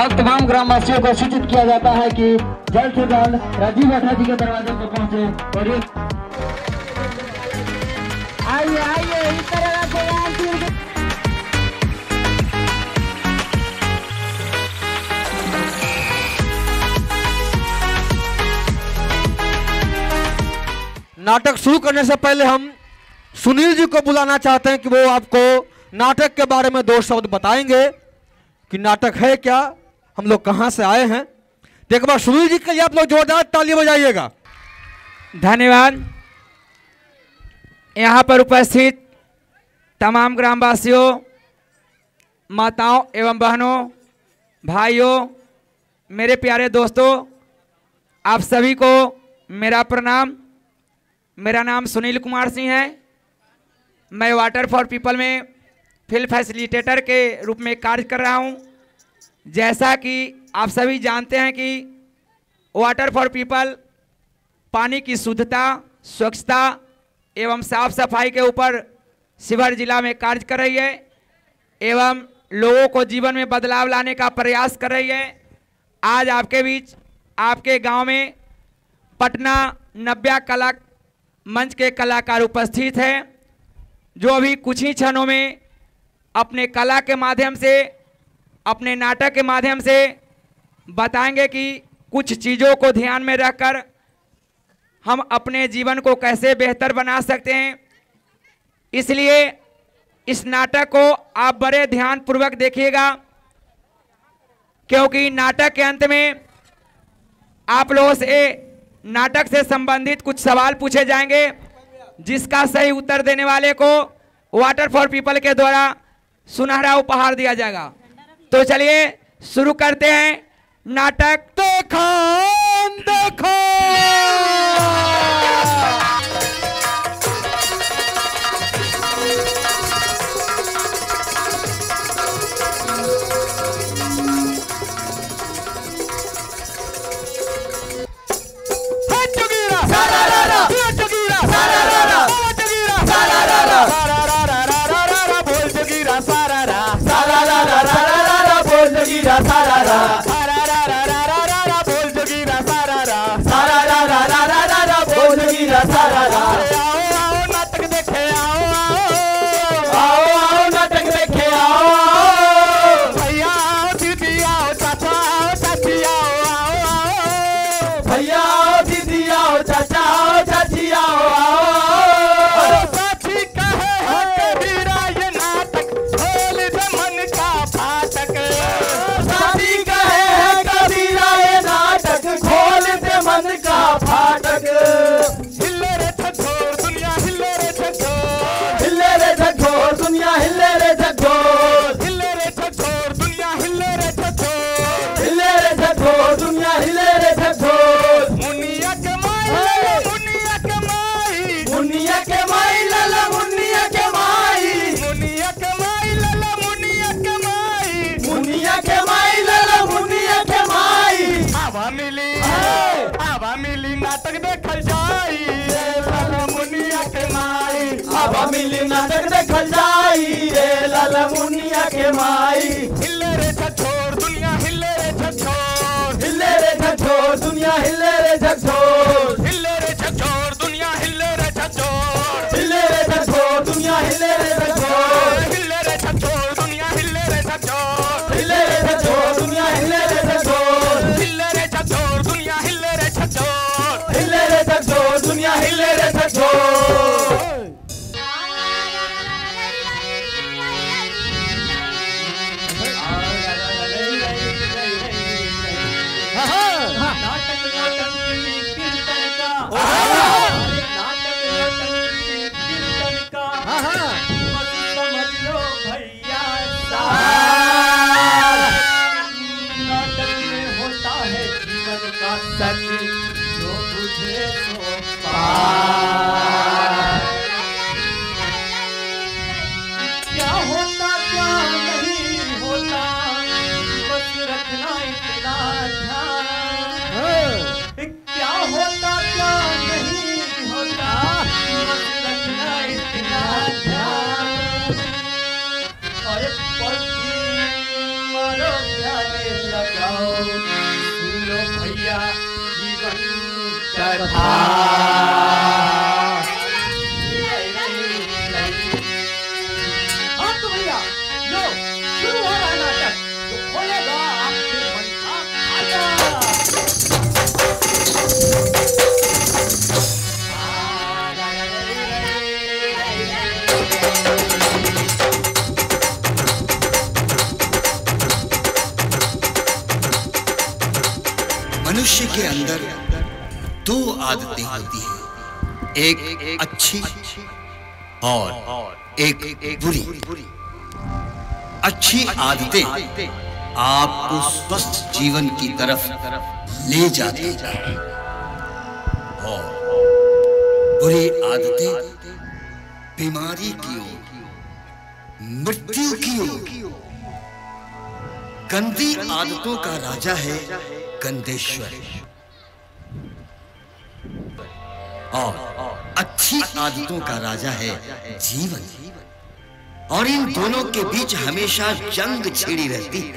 और तमाम ग्रामवासियों को सूचित किया जाता है कि जल्द से जल्द राजीव भाटा जी के दरवाजे पर पहुंचे और आइए आइए इस तरह से नाटक शुरू करने से पहले हम सुनील जी को बुलाना चाहते हैं कि वो आपको नाटक के बारे में 2 शब्द बताएंगे कि नाटक है क्या, हम लोग कहां से आए हैं। तो एक बार सुनील जी के लिए आप लोग जोरदार ताली बजाइएगा। धन्यवाद। यहाँ पर उपस्थित तमाम ग्रामवासियों, माताओं एवं बहनों, भाइयों, मेरे प्यारे दोस्तों, आप सभी को मेरा प्रणाम। मेरा नाम सुनील कुमार सिंह है। मैं वाटर फॉर पीपल में फील्ड फैसिलिटेटर के रूप में कार्य कर रहा हूं। जैसा कि आप सभी जानते हैं कि वाटर फॉर पीपल पानी की शुद्धता, स्वच्छता एवं साफ सफाई के ऊपर शिवहर जिला में कार्य कर रही है एवं लोगों को जीवन में बदलाव लाने का प्रयास कर रही है। आज आपके बीच, आपके गांव में पटना नव्या कला मंच के कलाकार उपस्थित हैं, जो अभी कुछ ही क्षणों में अपने कला के माध्यम से, अपने नाटक के माध्यम से बताएंगे कि कुछ चीज़ों को ध्यान में रखकर हम अपने जीवन को कैसे बेहतर बना सकते हैं। इसलिए इस नाटक को आप बड़े ध्यानपूर्वक देखिएगा, क्योंकि नाटक के अंत में आप लोगों से नाटक से संबंधित कुछ सवाल पूछे जाएंगे, जिसका सही उत्तर देने वाले को वाटर फॉर पीपल के द्वारा सुनहरा उपहार दिया जाएगा। तो चलिए शुरू करते हैं नाटक। देखो देखो नाटक देखल जाई रे लाल मुनिया के माई। हिले रे छछोर दुनिया हिले रे छछोर, हिले रे छछोर दुनिया हिले रे छछोर, हिले रे छछोर दुनिया हिले रे छछोर, हिले रे छछोर दुनिया हिले रे छछोर, हिले रे छछोर दुनिया हिले रे छछोर, हिले रे छछोर दुनिया हिले रे छछोर, हिले रे छछोर दुनिया हिले रे छछोर, हिले रे छछोर दुनिया हिले रे छछोर। सुनो भैया जीवन कथा। हाँ तो भैया लो शुरू हो रहा है नाटक जो खोलेगा आपके मन का खाता। मनुष्य के अंदर दो आदतें होती हैं, एक अच्छी और एक बुरी। अच्छी आदतें आपको स्वस्थ जीवन की तरफ ले जाती हैं और बुरी आदतें बीमारी की ओर, मृत्यु की ओर। गंदी आदतों का राजा है गंधेश्वर और अच्छी आदतों का राजा है जीवन। और इन दोनों के बीच हमेशा जंग छिड़ी रहती है।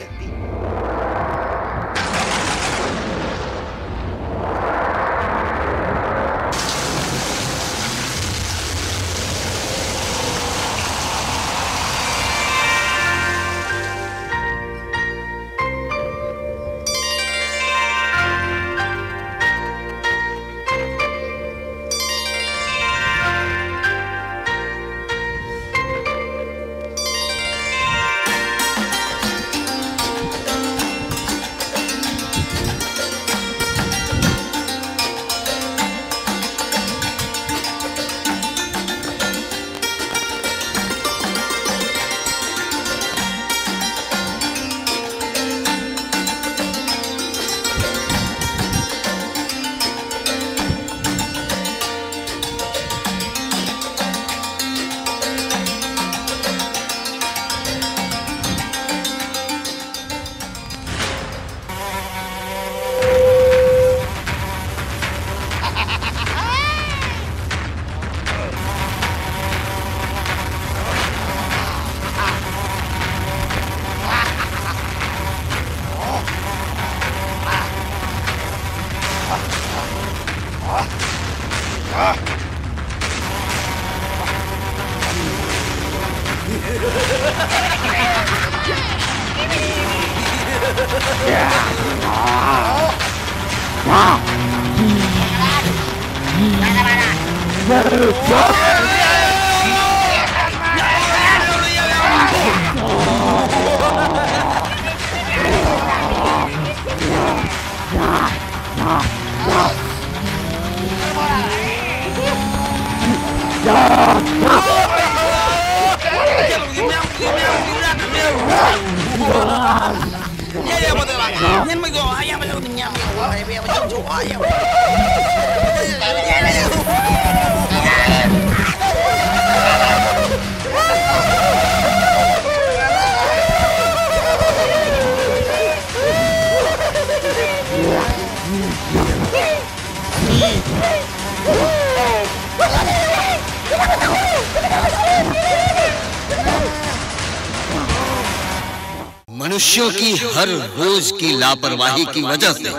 मनुष्यों की हर रोज की लापरवाही की वजह से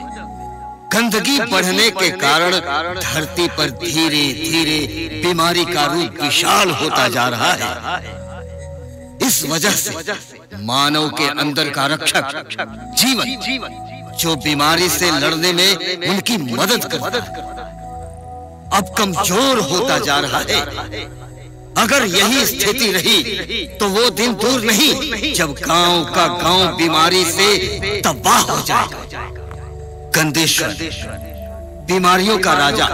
गंदगी बढ़ने के कारण धरती पर धीरे धीरे बीमारी का रूप विशाल होता जा रहा है। इस वजह से मानव के अंदर का रक्षक जीवन, जो बीमारी से लड़ने में उनकी मदद करता है, अब कमजोर होता जा रहा है। अगर यही स्थिति रही तो वो दिन दूर नहीं जब गांव का गांव बीमारी से तबाह हो जाएगा। गंधेश्वर बीमारियों का राजा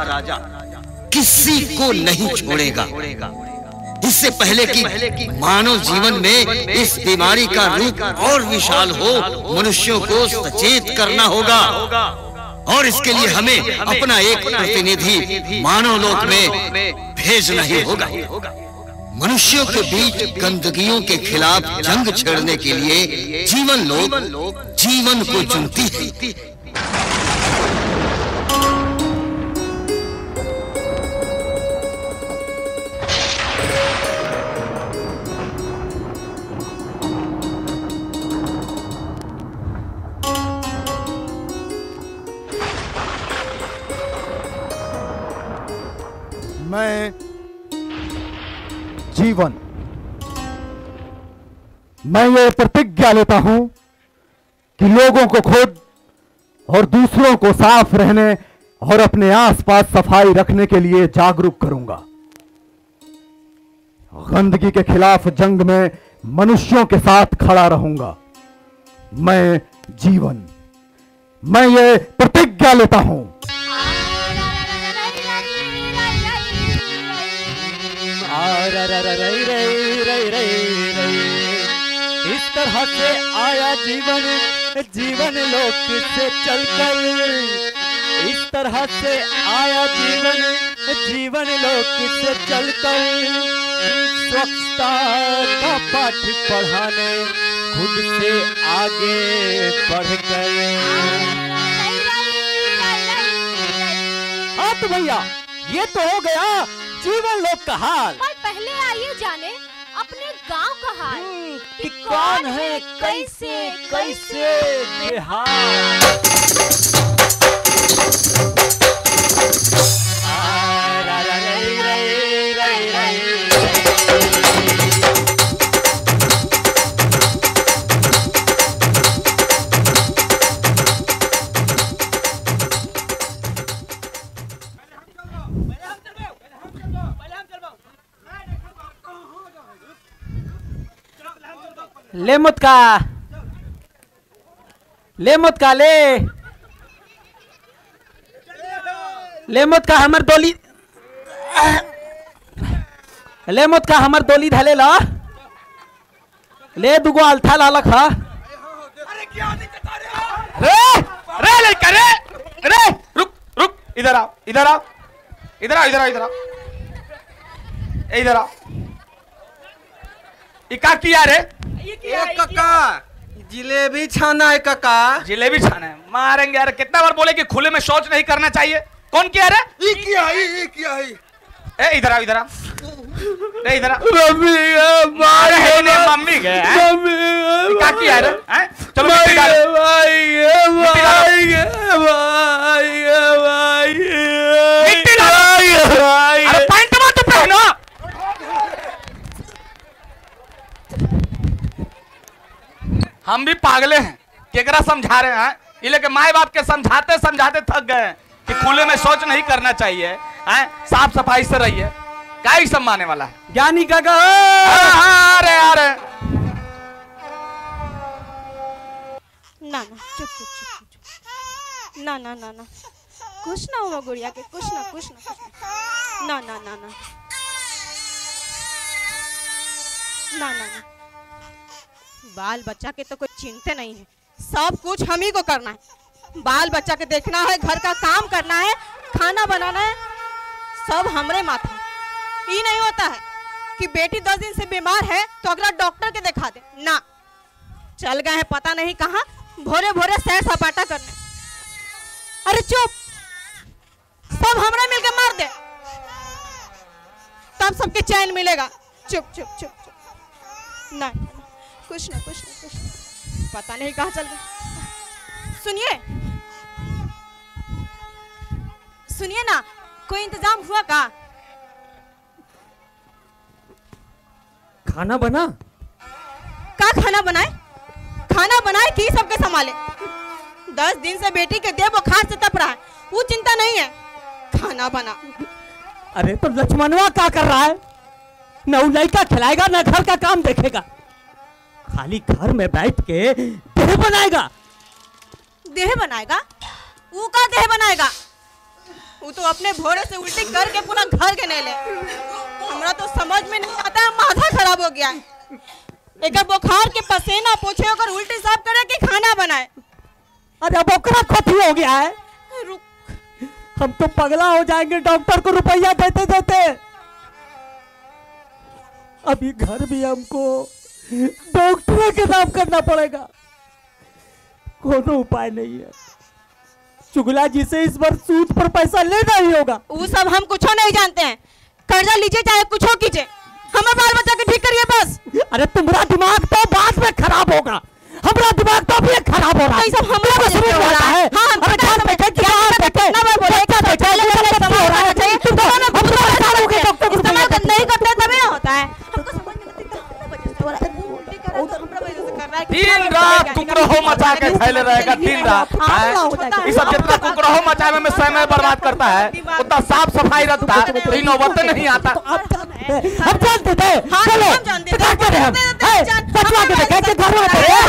किसी को नहीं छोड़ेगा। इससे पहले कि मानव जीवन में इस बीमारी का रूप और विशाल हो, मनुष्यों को सचेत करना होगा और इसके लिए हमें अपना एक प्रतिनिधि मानव लोक में भेजना ही होगा। मनुष्यों के बीच गंदगियों के खिलाफ जंग छेड़ने के लिए जीवन लोक जीवन को चुनती है। मैं जीवन, मैं ये प्रतिज्ञा लेता हूं कि लोगों को खुद और दूसरों को साफ रहने और अपने आसपास सफाई रखने के लिए जागरूक करूंगा। गंदगी के खिलाफ जंग में मनुष्यों के साथ खड़ा रहूंगा। मैं जीवन, मैं ये प्रतिज्ञा लेता हूं। इस तरह से आया जीवन, जीवन लोक से चलकर। इस तरह से आया जीवन, जीवन लोक से चलकर। स्वच्छता का पाठ पढ़ाने खुद से आगे बढ़कर। हाँ तो भैया, ये तो हो गया जीवन लोक का हाल। पर पहले आइए जाने अपने गांव का हाल कि कौन है कैसे कैसे बेहाल। ले मुतका, ले मुतका, ले मुतका हमर दोली, ले मुतका हमर दोली धले ला। ले दुगो अल्था लालक हा। रे रे लड़का रे, रे रुक रुक, इधर आओ, इधर आओ, इधर आओ, इधर आओ, इधर आओ, इधर आओ। इका किया रे? काका जिलेबी छाना है काका। जिलेबी छाना है? मारेंगे यार। कितना बार बोले कि खुले में शौच नहीं करना चाहिए। कौन किया रे? ये क्या है? ए इधर आओ, इधर आओ, रे इधर आओ। मम्मी मम्मी गए क्या किया रे? चलो मिट्टी डालो, मिट्टी डालो। अरे पैंट में तो पहनो। हम भी पागले हैं, केकरा समझा रहे हैं। ये लेके माए बाप के समझाते समझाते थक गए कि खुले में शौच नहीं करना चाहिए, हैं? साफ सफाई से रहिए। क्या ही सम्माने वाला है ज्ञानी काका। अरे अरे ना ना, चुप चुप चुप चुप। ना ना ना ना, कुछ ना हुआ गुड़िया के, कुछ ना कुछ ना कुछ ना। ना ना ना ना ना ना ना, बाल बच्चा के तो कोई चिंता नहीं है, सब कुछ हम ही को करना है। बाल बच्चा के देखना है, घर का काम करना है, खाना बनाना है, सब हमरे माथा। ये नहीं होता है कि बेटी 10 दिन से बीमार है तो अगला डॉक्टर के दिखा दे ना। चल गए हैं पता नहीं कहाँ, भोरे भोरे सैर सपाटा करने। अरे चुप, सब हमरे मिलके मार दे, तब सबके चैन मिलेगा। चुप चुप चुप चुप। ना कुछ ना कुछ ना कुछ ना, पता नहीं कहाँ चल गए। सुनिए सुनिए ना, कोई इंतजाम हुआ का? खाना बना? का खाना बनाए? खाना बनाए कि सबके संभाले? 10 दिन से बेटी के देह बुखार से तप रहा है, वो चिंता नहीं है, खाना बना। अरे तो लक्ष्मणवा क्या कर रहा है? न वो लड़का खिलाएगा न घर का काम देखेगा, खाली घर में बैठ के देह बनाएगा। देह बनाएगा? वो का देह बनाएगा? वो तो अपने भोरे से उल्टी करके पूरा घर के नेले। हमरा तो समझ में नहीं आता है, माथा खराब हो गया है। एक बुखार के पसीना पूछे अगर उल्टी साफ करे कि खाना बनाए। अरे बोकरा खोती हो गया है। रुक, हम तो पगला हो जाएंगे डॉक्टर को रुपया देते देते। अभी घर भी हमको डॉक्टर के नाम करना पड़ेगा, कोनो उपाय नहीं है। चुगला जी से इस बार सूद पर पैसा लेना ही होगा। वो सब हम कुछ नहीं जानते हैं, कर्जा लीजिए चाहे कुछ हो कीजिए, हमारे बाल बच्चा के ठीक करिए बस। अरे तुम्हारा दिमाग तो बाद में खराब होगा, हमारा दिमाग तो अभी खराब हो रहा है। ये सब हमारा समझ में आ रहा है। हाँ, अरे घर बैठे क्या बैठे ना मैं बोले बैठे पहले हो रहा है चाहिए, का कुकरहो मचा के फैले रहेगा दिन रात। ये सब जितना कुकरहो मचावे में समय बर्बाद करता है उतना साफ सफाई रखता है तो इन नौबत नहीं आता। हम जानते थे, चलो दिखाते हैं हम, बचवा के देखें कि घर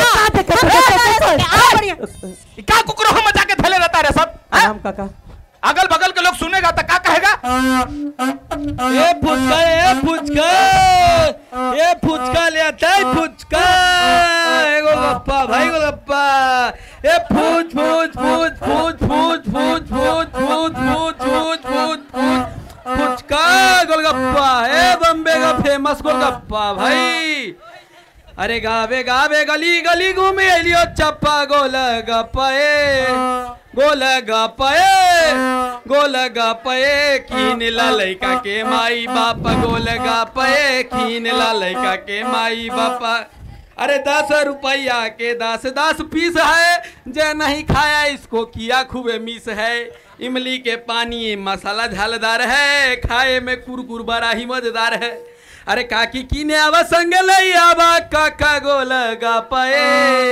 में क्या कुकरहो मचा के फैले रहता है सब। काका अगल बगल के लोग सुनेगा तो क्या कहेगा? ये फुचका ले आता है फुचका, एगो गप्पा भाई गोलगप्पा, ये फूच फूच फूच फूच फूच फूच फूच फूच फूच फूच फूच फूच फुचका गोलगप्पा, ए बम्बे का फेमस गोलगप्पा भाई। अरे गावे गावे गली गली घूमे लियो चप्पा गोलगप्पे गोलगप्पे कीनला लइका के माई बाप गोलगप्पे कीनला लइका के माई बाप। अरे 10 रुपया के 10 पीस है, जे नहीं खाया इसको किया खूबे मिस है। इमली के पानी मसाला झालदार है, खाए में कुरकुर बड़ा ही मजेदार है। अरे काकी कीने आवा संग लई आवा काका गोलगप्पे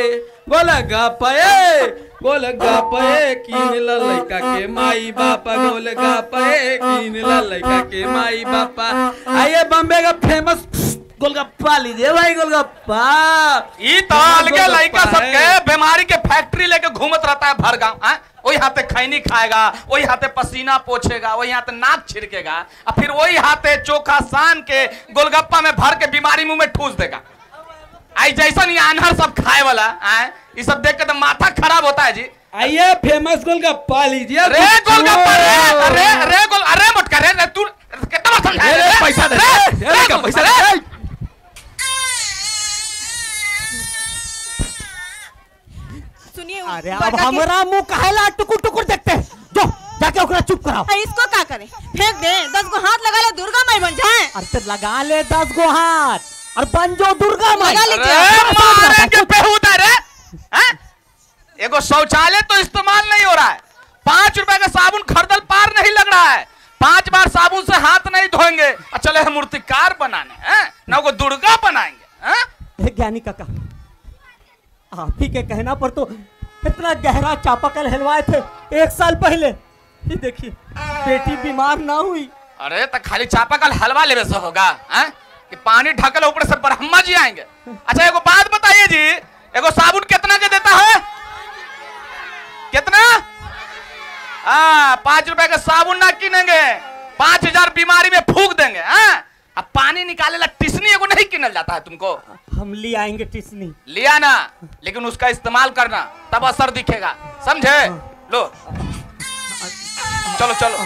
कीनला लइका के माई बापा गोलगप्पे कीनला लइका के माई बापा। आइए बम्बे का फेमस गोलगप्पा लीजिए भाई गोलगप्पा। ये तो अलगे लइका सबके बीमारी के फैक्ट्री लेके घूमत रहता है भर गांव। वही हाथे खैनी खाएगा, वही हाथे पसीना पोछेगा, वही हाथे नाक छिड़केगा और फिर वही हाथे चोखा सान के गोलगप्पा में भर के बीमारी मुंह में ठूस देगा। आई जैसा नहीं आनहर सब खाए वाला ये सब देख के तो माथा खराब होता है जी। आइए फेमस गोलगप्पा लीजिए। अरे गोलगप्पा अरे मत कर रे तू कितना समझा रे पैसा दे पैसा दे। सुनिए अरे अब हमारा मुंह काहेला टुकुर टुकुर देखते हैं, जो जाके ओकरा चुप कराओ। इसको क्या करे, फेंक दे, 10 को हाथ लगा ले दुर्गा माई बन जाए। अरे तो लगा ले 10 को हाथ और बन जो दुर्गा माई। मारेंगे बेहुदा रे। एगो शौचालय तो इस्तेमाल नहीं हो रहा है, 5 रुपए का साबुन खरीदल पार नहीं लग रहा है, 5 बार साबुन से हाथ नहीं धोएंगे। चले हम मूर्तिकार बनाने ना वो दुर्गा बनाएंगे। ज्ञानी काका आप ही के कहना पर तो इतना गहरा चापाकल हिलवाए थे 1 साल पहले। ये देखिए बेटी बीमार ना हुई। अरे तो खाली चापाकल हलवा लेवे से होगा कि पानी ढकल ऊपर से ब्रह्मा जी आएंगे। अच्छा एगो बात बताइए जी, एगो साबुन कितना के देता है? कितना? 5 रुपए का साबुन ना किनेंगे, 5000 बीमारी में फूक देंगे। अब पानी निकाले ला टिसनी एगो नहीं किनल जाता है तुमको? हम ले आएंगे टिसनी। लिया ना, लेकिन उसका इस्तेमाल करना तब असर दिखेगा, समझे? लो चलो चलो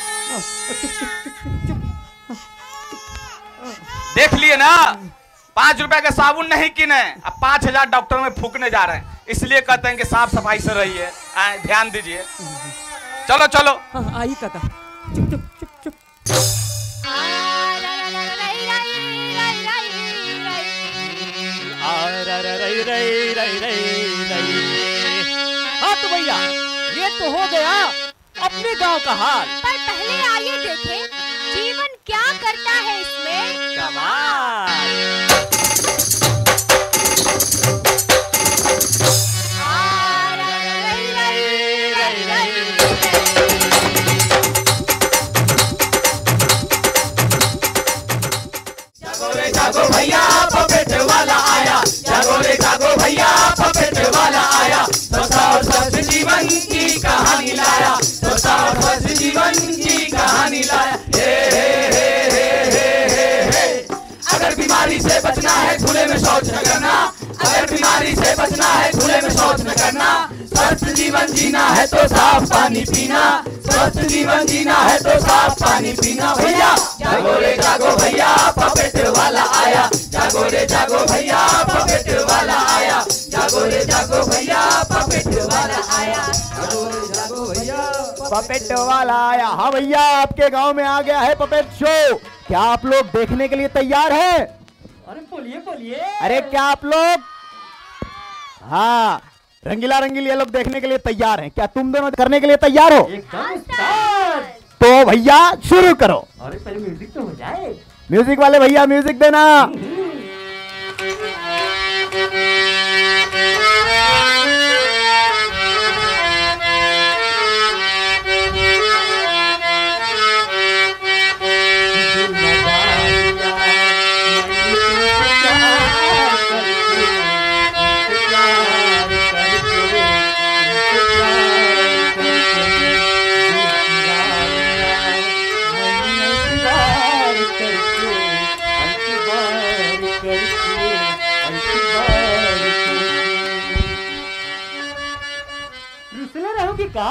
देख लिए ना, 5 रुपए का साबुन नहीं किने, अब 5000 डॉक्टर में फूकने जा रहे हैं। इसलिए कहते हैं कि साफ सफाई से रहिए, ध्यान दीजिए। चलो चलो आइए काका, चुप चुप चुप चुप। हाँ तो भैया ये तो हो गया अपने गांव का हाल। पर पहले आइए देखें जीवन क्या करता है इसमें। कमाल। जागो भैया पपेट वाला आया, जागो रे जागो भैया पपेट वाला आया, सोचा और स्वस्थ जीवन की कहानी लाया, सोचा और स्वस्थ जीवन की कहानी लाया। हे हे हे हे हे हे हे। अगर बीमारी से बचना है खुले में शौच न करना, अगर बीमारी से बचना है खुले में शौच न करना, स्वस्थ जीवन जीना है तो साफ पानी पीना, स्वस्थ जीवन जीना है तो साफ पानी पीना। भैया जागो रे जागो भैया पपेट वाला आया, जागो रे जागो भैया पपेट वाला आया, जागो रे जागो भैया पपेट वाला आया, जागो रे जागो भैया पपेट वाला आया। हाँ भैया आपके गांव में आ गया है पपेट शो, क्या आप लोग देखने के लिए तैयार हैं? अरे बोलिए बोलिए। अरे क्या आप लोग, हाँ रंगीला रंगीली ये लोग देखने के लिए तैयार हैं? क्या तुम दोनों करने के लिए तैयार हो? तो भैया शुरू करो। अरे पहले म्यूजिक तो हो जाए। म्यूजिक वाले भैया म्यूजिक देना। होगी का?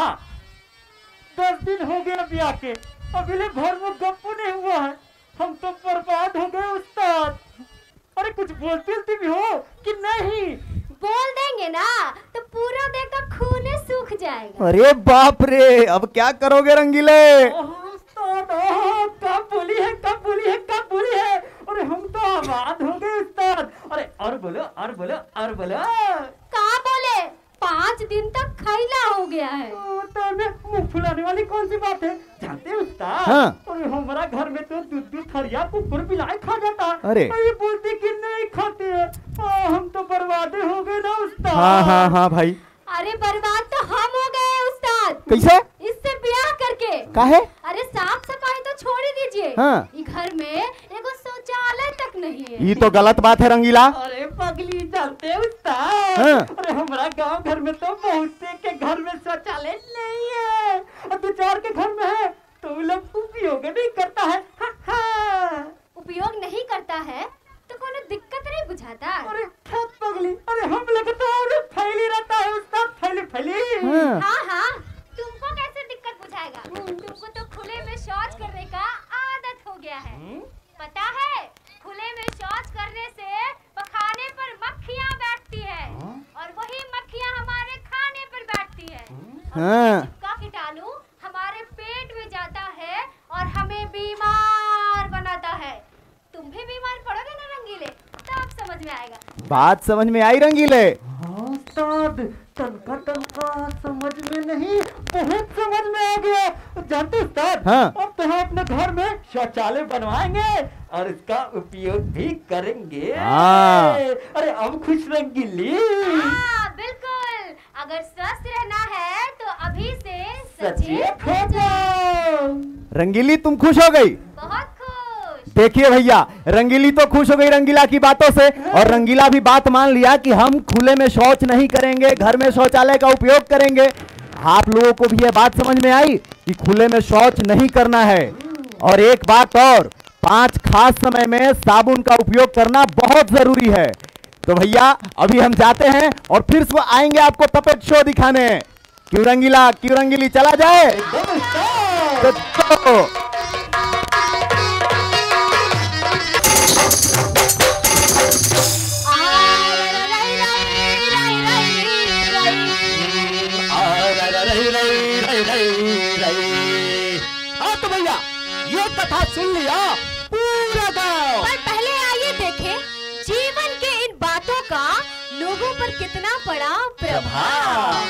10 दिन हो गए ब्याह के, अभी ले भर में गप्पू नहीं हुआ है। हम तो बर्बाद हो गए उस्ताद। अरे कुछ बोलते भी हो कि नहीं? बोल देंगे ना तो पूरा देह का खून सूख जाएगा। अरे बाप रे, अब क्या करोगे रंगीले? उस्ताद कब बोली है, कब बोली है, कब बोली है? अरे हम तो आबाद हो गए उस्ताद। अरे और बोलो, और बोलो, और बोलो। कहाँ बोले? 5 दिन तक खैला हो गया है। तो मुंह फुलाने वाली कौन सी बात है? जानते उस्ताद, हाँ। अरे हमारा घर में तो दूध थरिया कुकुर बिलाई खा जाता है। अरे। ये बोलते कि नहीं खाते हैं। हम तो बर्बाद हो गए ना उस्ताद। हाँ हाँ हाँ भाई। अरे बर्बाद तो हम हो गए उस्ताद। कैसे? इससे ब्याह करके। काहे? अरे साफ सफाई तो छोड़ ही दीजिए। हाँ। ये घर में एगो शौचालय तक नहीं है। ये तो गलत बात है रंगीला। अरे पगली, जानते उस्ताद, हाँ। अरे हमारा गांव घर में तो बहुत से के घर में शौचालय नहीं है, और 2-4 के घर में है तो वो लोग उपयोग नहीं करता है। उपयोग नहीं करता है तो कोनो दिक्कत नहीं बुझाता। अरे ठक पगली, अरे हम लोग तो और फैली रहता है उस्ताद, फैली। हाँ हाँ, तुमको कैसे दिक्कत बुझाएगा? तुमको तो खुले में शौच करने का आदत हो गया है। पता है, खुले में शौच करने से पखाने पर मक्खियाँ बैठती है और वही मक्खियाँ हमारे खाने पर बैठती है। हाँ। का कीटाणु हमारे पेट में जाता है और हमें बीमार बनाता है। तुम भी बीमार पड़ोगे ना रंगीले, तब समझ में आएगा। बात समझ में आई रंगीले? उस्ताद, तनका समझ में नहीं, बहुत समझ में आ गया। जानते उस्ताद, हाँ। अब तो हम अपने घर में शौचालय बनवाएंगे और इसका उपयोग भी करेंगे। हाँ। अरे अब खुश रंगीली। हाँ बिल्कुल, अगर स्वस्थ रहना है तो अभी से सचेत हो जाओ। रंगीली तुम खुश हो गई? बहुत खुश। देखिए भैया, रंगीली तो खुश हो गई रंगीला की बातों से, और रंगीला भी बात मान लिया कि हम खुले में शौच नहीं करेंगे, घर में शौचालय का उपयोग करेंगे। आप लोगों को भी यह बात समझ में आई कि खुले में शौच नहीं करना है। और एक बात और, 5 खास समय में साबुन का उपयोग करना बहुत जरूरी है। तो भैया अभी हम जाते हैं और फिर से आएंगे आपको तपेट शो दिखाने। क्यों रंगीला, क्यों रंगीली, चला जाए? तो तो भैया ये कथा सुन लिया पूरा गांव। पर पहले आइए देखें जीवन के इन बातों का लोगों पर कितना बड़ा प्रभाव।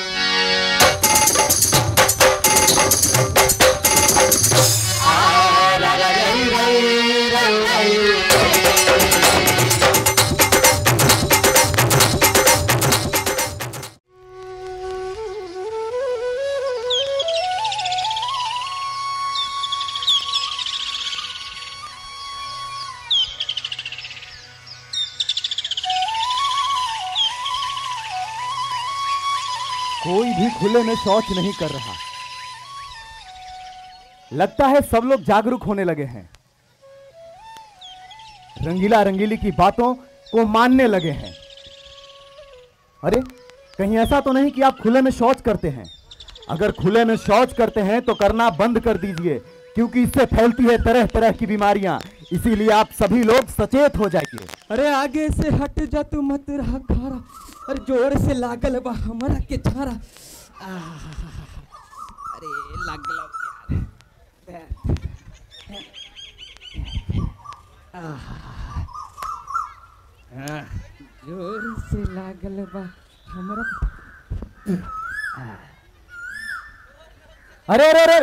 कोई भी खुले में शौच नहीं कर रहा। लगता है सब लोग जागरूक होने लगे हैं, रंगीला रंगीली की बातों को मानने लगे हैं। अरे कहीं ऐसा तो नहीं कि आप खुले में शौच करते हैं? अगर खुले में शौच करते हैं तो करना बंद कर दीजिए, क्योंकि इससे फैलती है तरह तरह की बीमारियां। इसीलिए आप सभी लोग सचेत हो जाइए। अरे आगे से हट जा तू, मत रहा खारा, और जोर से लागल बा हमरा के छारा। अरे लागल यार, जोर से लागल बा हमरा। अरे अरे अरे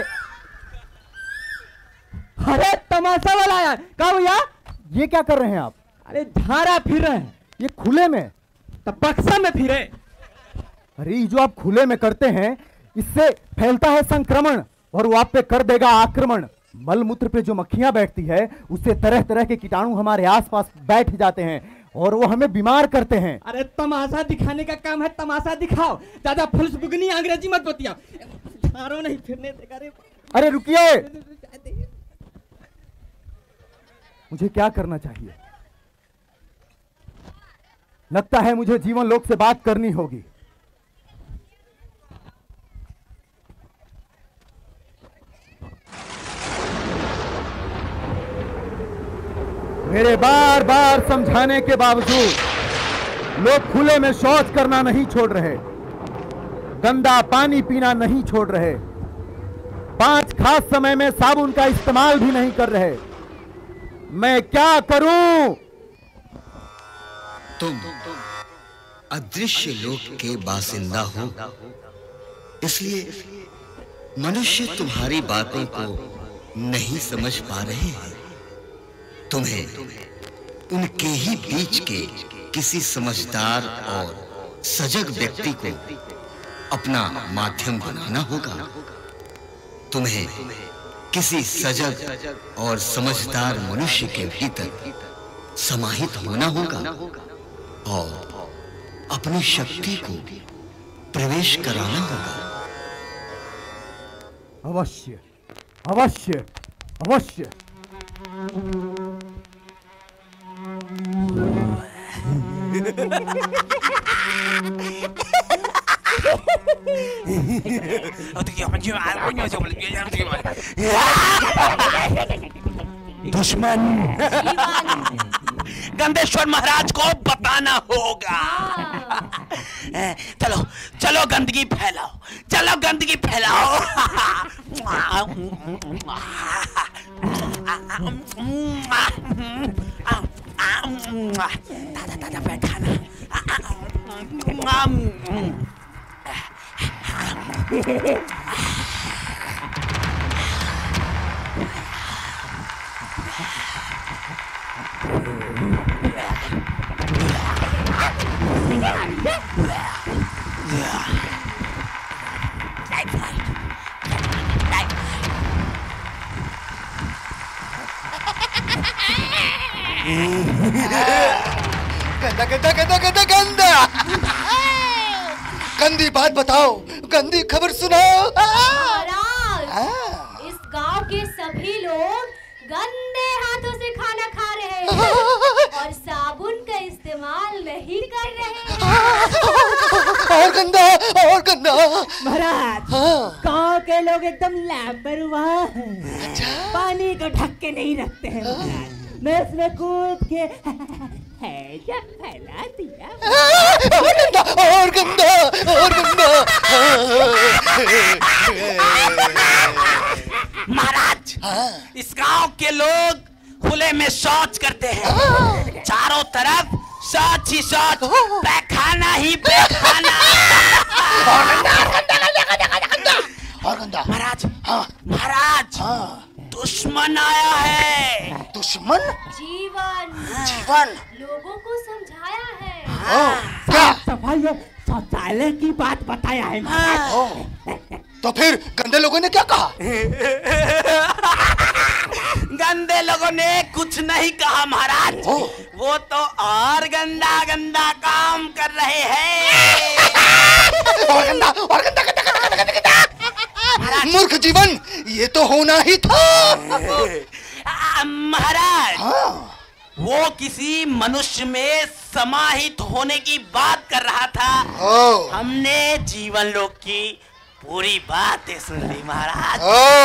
अरे तमाशा वाला आया का भैया? ये क्या कर रहे हैं आप? अरे झाड़ा फिर रहे हैं। ये खुले में? तब बक्सा में फिरे। अरे ये जो आप खुले में करते हैं इससे फैलता है संक्रमण, और वो आप पे कर देगा आक्रमण। मल मूत्र पे जो मक्खियां बैठती है उससे तरह तरह के कीटाणु हमारे आसपास बैठ जाते हैं और वो हमें बीमार करते हैं। अरे तमाशा दिखाने का काम है, तमाशा दिखाओ, ज्यादा फुलसफुगनी अंग्रेजी मत बतियाओ। झाड़ो नहीं फिरने देगा रे। अरे रुकिए, मुझे क्या करना चाहिए? लगता है मुझे जीवन लोक से बात करनी होगी। मेरे बार बार समझाने के बावजूद लोग खुले में शौच करना नहीं छोड़ रहे, गंदा पानी पीना नहीं छोड़ रहे, 5 खास समय में साबुन का इस्तेमाल भी नहीं कर रहे। मैं क्या करूं? तुम अदृश्य लोक के बासिंदा हो, इसलिए मनुष्य तुम्हारी बातों को नहीं समझ पा रहे हैं। तुम्हें उनके ही बीच के किसी समझदार और सजग व्यक्ति को अपना माध्यम बनाना होगा। तुम्हें किसी सजग और समझदार मनुष्य के भीतर समाहित होना होगा और अपनी शक्ति को प्रवेश कराना होगा। अवश्य अवश्य अवश्य। दुश्मन गंधेश्वर महाराज को बताना होगा। चलो चलो गंदगी फैलाओ, चलो गंदगी फैलाओ। दादा बैठा ना। गंदा गंदा गंदा गंदा गंदा। गंदी बात बताओ, गंदी खबर सुनाओ। महाराज, इस गांव के सभी लोग गंदे हाथों से खाना खा रहे हैं और साबुन का इस्तेमाल नहीं कर रहे हैं। और गंदा और गंदा। महाराज, गांव के लोग एकदम लापरवाह हैं। पानी को ढक के नहीं रखते हैं महाराज। मैं इसमें कूद के फैला दिया। और गंदा और गंदा। महाराज, इस गांव के लोग खुले में शौच करते हैं। चारों तरफ शौच ही शौच, पैखाना ही पैखाना। और गंदा। महाराज, महाराज, दुश्मन आया है। दुश्मन? जीवन जीवन लोगों को समझाया है। क्या? सफाई शौचालय की बात बताया है महाराज। तो फिर गंदे लोगों ने क्या कहा? गंदे लोगों ने कुछ नहीं कहा महाराज, वो तो और गंदा गंदा काम कर रहे हैं। और गंदा और गंदा गंदा गंदा गंदा गंदा। मूर्ख जीवन, ये तो होना ही था। महाराज, वो किसी मनुष्य में समाहित होने की बात कर रहा था। हमने जीवन लोक की पूरी बातें सुन ली महाराज।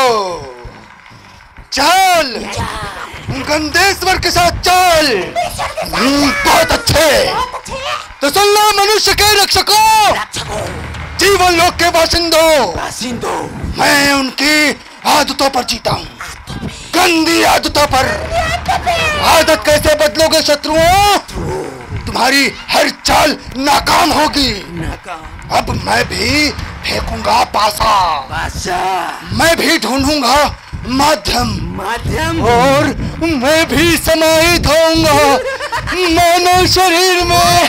चल गंधेश्वर के साथ चल। बहुत अच्छे। तो सुन लो मनुष्य के रक्षकों, जीवन लोक के बासिंदों, मैं उनकी आदतों पर जीता हूँ, गंदी आदतों पर। आदत कैसे बदलोगे शत्रुओं? तुम्हारी हर चाल नाकाम होगी। अब मैं भी फेंकूंगा पासा, मैं भी ढूंढूंगा माध्यम, और मैं भी समाहित होऊंगा मानव शरीर में।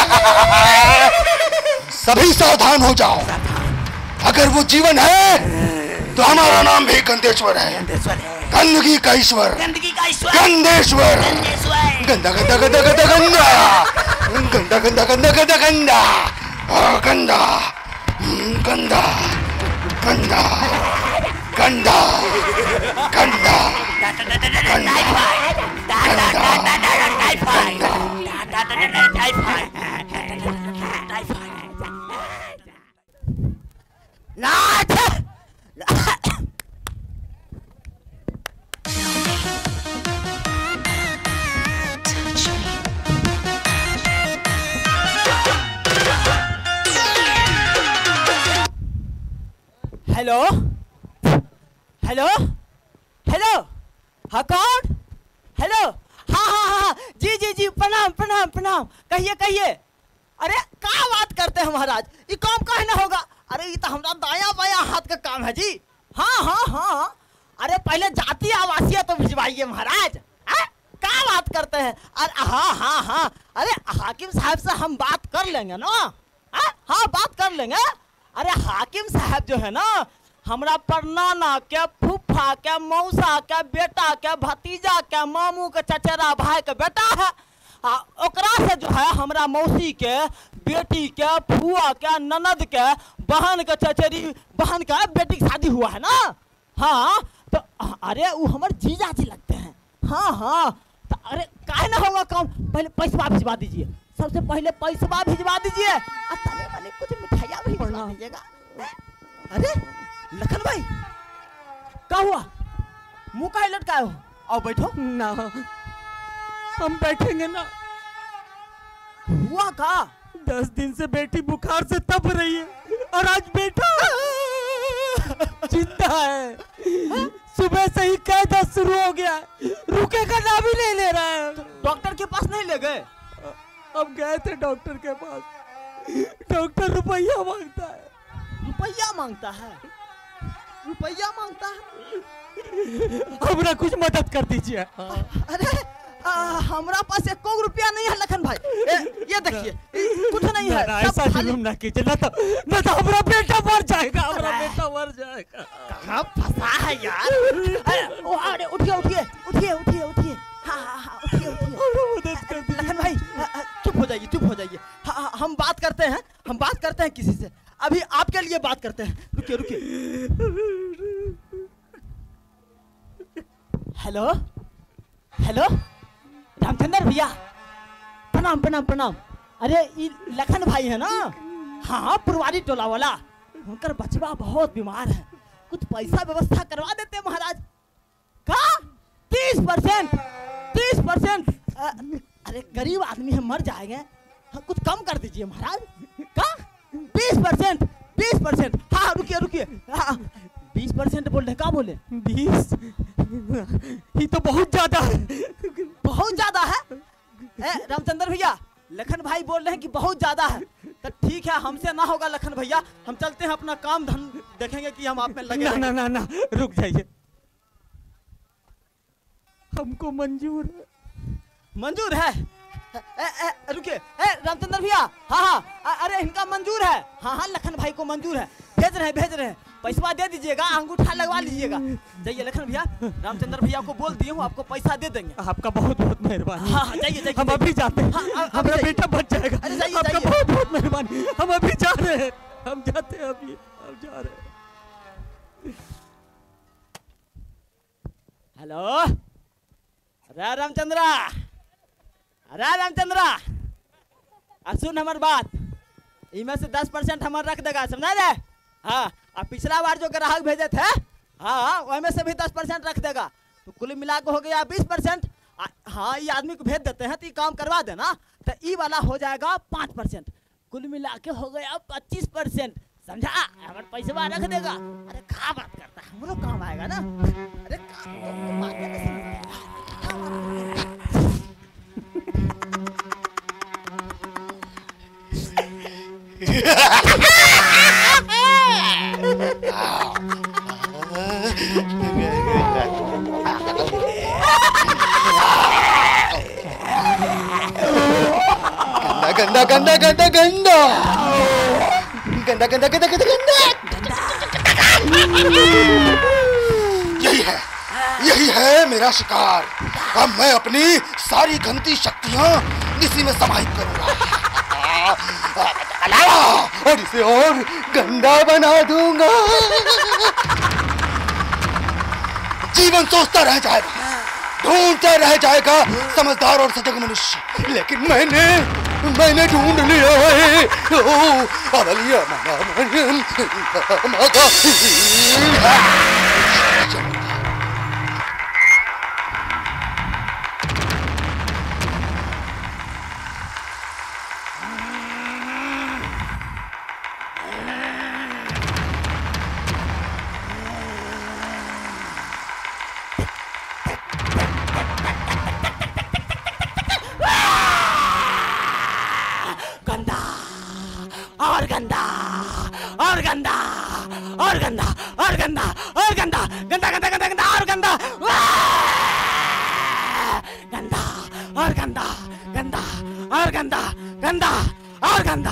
सभी सावधान हो जाओ। अगर वो जीवन है तो हमारा नाम भी गंधेश्वर है। गंदगी का ईश्वर, गंधेश्वर। गंदा गंदा गंदा गंदा गंदा गंदा गंदा गंदा गंदा गंदा गंदा गंदा गंदा गंदा गंदा हेलो हेलो हेलो, हाँ कौन? हेलो, हाँ हाँ हाँ जी जी जी, प्रणाम प्रणाम प्रणाम, कहिए कहिए। अरे क्या बात करते हैं महाराज, ये काम काहे ना होगा? अरे ये तो हमारा दाया बाया हाथ का काम है जी। हाँ हाँ हाँ, अरे पहले जाति आवासीय तो भिजवाइए महाराज। क्या बात करते हैं? अरे हाँ हाँ हाँ, अरे हाकिम साहब से हम बात कर लेंगे ना। हाँ बात कर लेंगे। अरे हाकिम साहब जो है ना, हमरा परनाना के फूफा के मौसा के बेटा के भतीजा के मामू के चचेरा भाई के बेटा है। ओकरा से जो है हमरा मौसी के बेटी के फुआ के ननद के बहन के चचेरी बहन के बेटी की शादी हुआ है ना। हाँ तो अरे वो हमारे जीजा जी लगते हैं। हाँ हाँ तो अरे काहे ना होगा काम, पहले पैसा भिजवा दीजिए, सबसे पहले पैसा भिजवा दीजिए और तने मने कुछ मिठाइयाँ भी भिजवा दीजिएगा। अरे लखन भाई क्या हुआ, मुंह काहे लटकाए हो? आओ बैठो ना, हम बैठेंगे ना। हुआ का? 10 दिन से बेटी बुखार से तप रही है और आज बेटा जिंदा है। सुबह से ही कैदा शुरू हो गया, रुके का नाम ही नहीं ले रहा है। डॉक्टर के पास नहीं ले गए? हम गए थे डॉक्टर के पास, डॉक्टर रुपया मांगता है। रुपया मांगता है? रुपया मांगता है? हमरा कुछ मदद कर दीजिए। अरे हमरा पास 1 रुपया नहीं है लखन भाई। ये देखिए कुछ नहीं है। ऐसा जुल्म ना कीजिए, ना तो हमारा बेटा मर जाएगा, हमारा बेटा मर जाएगा। कहाँ फंसा है यार? अरे उठिए उठिए उठिए उठिए उठिए, हाँ हाँ हाँ उठिए उठिए। लखन भाई चुप हो जाइए, चुप हो जाइए। हम बात करते हैं किसी से, अभी आपके लिए बात करते हैं। रुकिए रुकिए। हेलो हेलो, रामचंद्र भैया प्रणाम प्रणाम प्रणाम। अरे ये लखन भाई है ना? हाँ पुरवारी टोला वाला, उनका बचवा बहुत बीमार है, कुछ पैसा व्यवस्था करवा देते महाराज। का 30%? 30%? अरे गरीब आदमी है, मर जाएंगे, कुछ कम कर दीजिए महाराज। का 20%? 20%? हाँ रुकिए रुकिए, 20% बोल रहे, क्या बोले? 20? ये तो बहुत ज्यादा है। बहुत ज्यादा है? रामचंद्र भैया लखन भाई बोल रहे हैं कि बहुत ज्यादा है, तो ठीक है हमसे ना होगा लखन भैया, हम चलते हैं अपना काम धन देखेंगे कि हम आप में लगे। ना ना ना, रुक जाइए, हमको मंजूर है। मंजूर है? रुकिए रामचंद्र भैया, हाँ हाँ अरे इनका मंजूर है। हाँ हाँ लखन भाई को मंजूर है, भेज रहे हैं, पैसा दे दीजिएगा, अंगूठा लगवा लीजिएगा। जाइए लखन भैया, रामचंद्र भैया को बोल दिए हूँ आपको पैसा दे देंगे। आपका बहुत बहुत मेहरबानी। हाँ जाइए जाइए, हम अभी जाते हैं। हमारा बेटा बच जाएगा। आपका बहुत बहुत मेहरबानी, हम अभी जा रहे हैं, हम जाते हैं अभी, हम जा रहे हैं। हेलो अरे रामचंद्रा, सुन हमार बात, इनमें से 10% हमारे रख देगा, समझा रे? हाँ अब पिछला बार जो ग्राहक भेजे थे, हाँ वही से भी 10% रख देगा, तो कुल मिला के हो गया 20%। हाँ ये आदमी को भेज देते हैं तो ये काम करवा देना, तो ई वाला हो जाएगा 5%, कुल मिला के हो गया 25%, समझा? हमारे पैसा रख देगा। अरे क्या बात करता है, हम लोग काम आएगा ना। अरे गंदा गंदा गंदा गंदा गंदा गंदा गंदा गंदा गंदा। यही है मेरा शिकार। अब मैं अपनी सारी गंदी शक्तियां इसी में समाहित करूंगा और इसे और गंदा बना दूंगा। जीवन सोचता रह जाएगा, ढूंढता रह जाएगा समझदार और सजग मनुष्य, लेकिन मैंने ढूंढ लिया है। और गंदा और गंदा और गंदा और गंदा गंदा गंदा गंदा गंदा और गंदा गंदा और गंदा गंदा और गंदा गंदा और गंदा।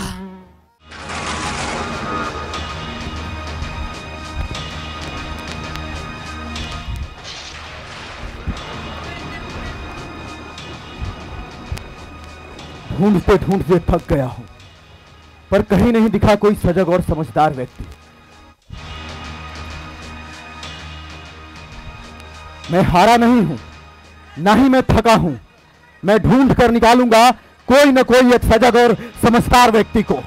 ढूंढते ढूंढते थक गया हूं, पर कहीं नहीं दिखा कोई सजग और समझदार व्यक्ति। मैं हारा नहीं हूं, ना ही मैं थका हूं। मैं ढूंढ कर निकालूंगा कोई न कोई एक सजग और समझदार व्यक्ति को।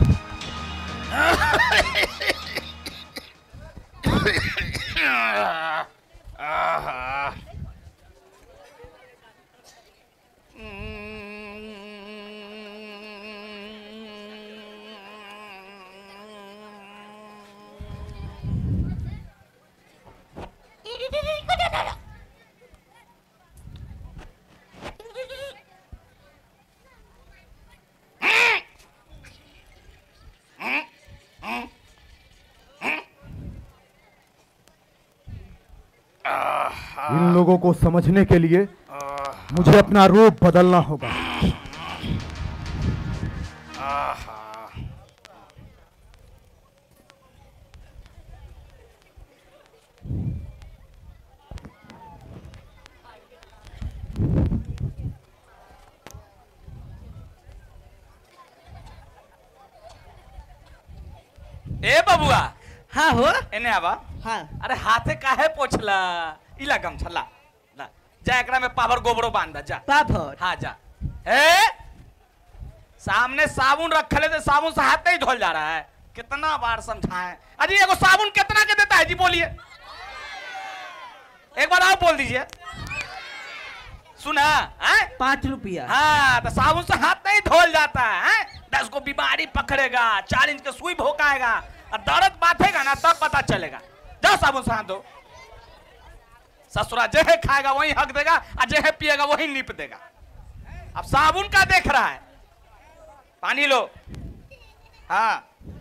इन लोगों को समझने के लिए मुझे अपना रूप बदलना होगा। ए बबुआ। हाँ हो एने आवा। हाँ। अरे हाथे काहे पोछला इला गमछा ला ला जा एकरा में पावर गोबरो बांध जा पावर। हाँ जा। ए सामने साबुन रखले थे, साबुन से हाथ नहीं धोल जा रहा है। कितना बार समझाएं। अजी एगो साबुन कितना के देता है जी बोलिए, एक बार आप बोल दीजिए। सुना है 5 रुपया। हाँ तो साबुन से हाथ नहीं धोल जाता है। 10 को बीमारी पकड़ेगा, 4 इंच के सुई भोकाएगा और दर्द बांधेगा ना तब पता चलेगा। जाओ साबुन से हाथ धो। ससुरा जेहे खाएगा वही हक देगा और जेहे पिएगा वही नीप देगा। अब साबुन का देख रहा है, पानी लो। हाँ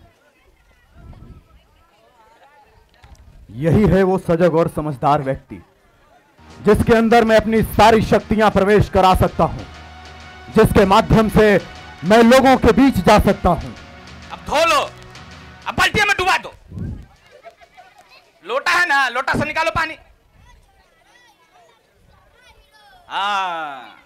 यही है वो सजग और समझदार व्यक्ति जिसके अंदर मैं अपनी सारी शक्तियां प्रवेश करा सकता हूं, जिसके माध्यम से मैं लोगों के बीच जा सकता हूं। अब धो लो, अब बाल्टी में डुबा दो। लोटा है ना, लोटा से निकालो पानी। हाँ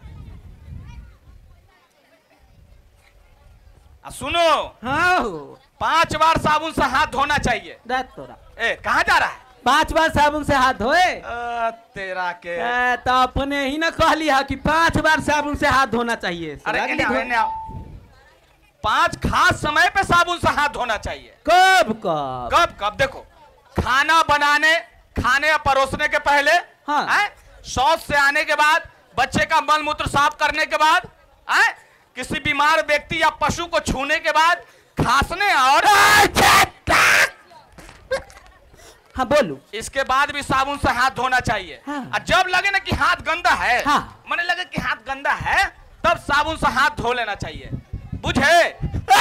सुनो। हाँ 5 बार साबुन से हाथ धोना चाहिए। तोरा ए कहाँ जा रहा है? 5 बार साबुन से हाथ धोए। तेरा के तो अपने ही ना कह लिया कि 5 बार साबुन से हाथ धोना चाहिए। अरे इन्हें आओ। 5 खास समय पे साबुन से हाथ धोना चाहिए। कब कब कब कब देखो, खाना बनाने, खाने परोसने के पहले, हाँ। शौच से आने के बाद, बच्चे का मल मूत्र साफ करने के बाद, किसी बीमार व्यक्ति या पशु को छूने के बाद, खांसने और हाँ बोलू, इसके बाद भी साबुन से हाथ धोना चाहिए। हाँ। और जब लगे ना कि हाथ गंदा है, हाँ। मैंने लगे कि हाथ गंदा है, तब साबुन से हाथ धो लेना चाहिए। बुझे?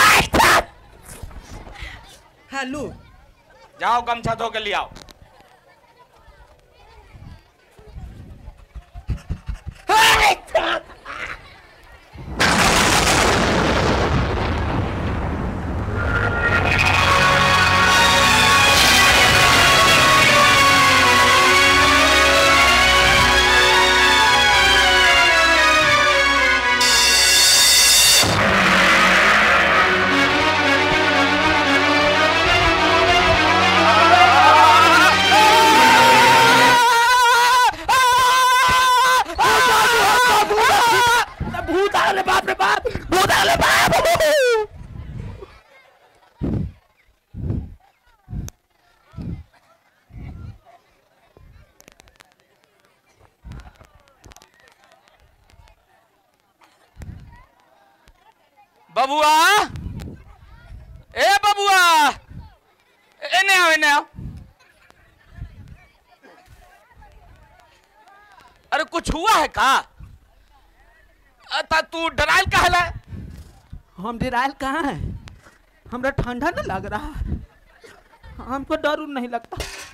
हाँ लू। जाओ गमछा धो के ले आओ। बबुआ, ए बबुआ, इन्हें आओ, इन्हें आओ। अरे कुछ हुआ है का? तू डराइल कहला है? हम डराइल कहाँ है? हमरा ठंडा न लग रहा। हमको डर नहीं लगता,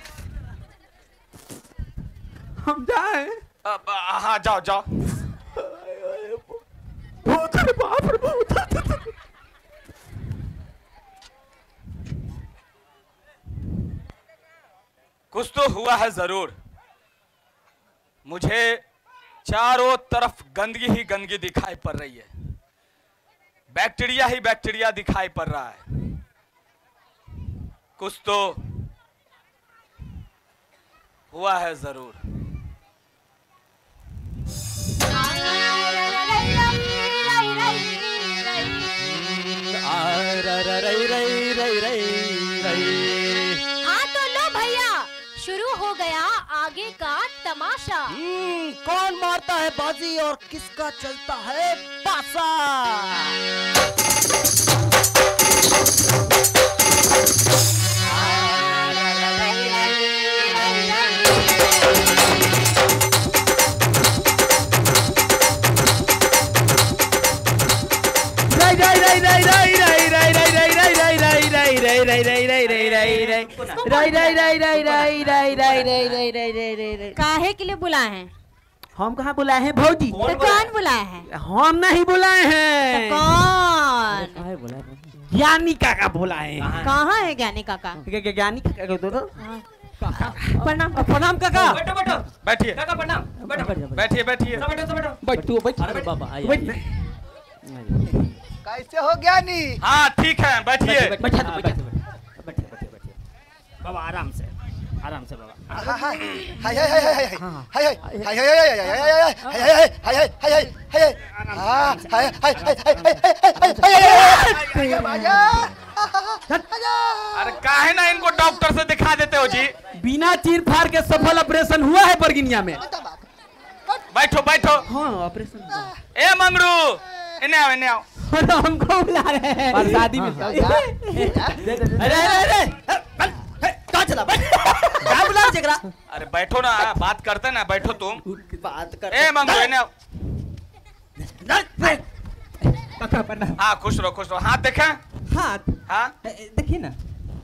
हम जाए। हाँ जाओ जाओ। बाप रे बाप। कुछ तो हुआ है जरूर। मुझे चारों तरफ गंदगी ही गंदगी दिखाई पड़ रही है, बैक्टीरिया ही बैक्टीरिया दिखाई पड़ रहा है। कुछ तो हुआ है जरूर। हाँ तो लो भैया, शुरू हो गया आगे का तमाशा। कौन मारता है बाजी और किसका चलता है पासा। काहे के लिए बुलाए हैं? हम कहाँ बुलाए हैं भौजी? तो कौन बुलाए हैं? हम नहीं बुलाए हैं। तो कौन? ज्ञानी काका बुलाए हैं। कहाँ है ज्ञानी काका? ज्ञानी काका तो प्रणाम। प्रणाम काका। बैठो बैठो, बैठिए काका, प्रणाम। बैठिए बैठिए। कैसे हो ज्ञानी? हाँ ठीक है, बैठिए। बाबा आराम से, आराम से बाबा। अरे काहे ना इनको डॉक्टर से दिखा देते हो जी? बिना चीर फाड़ के सफल ऑपरेशन हुआ है बरगिनिया में। बैठो बैठो। हाँ ऑपरेशन। ए मंगरू, इन्हें आओ इन्हें आओ। हमको बुला रहे हैं। प्रसादी में। अरे अरे अरे कहाँ चला? क्या बुला जगरा? अरे बैठो ना, बात करते ना, बैठो तुम। बात कर। ए मंगरू इन्हें आओ। काका हाँ खुश रहो खुश रहो। हाथ देखें? हाथ? हाँ देखिए ना।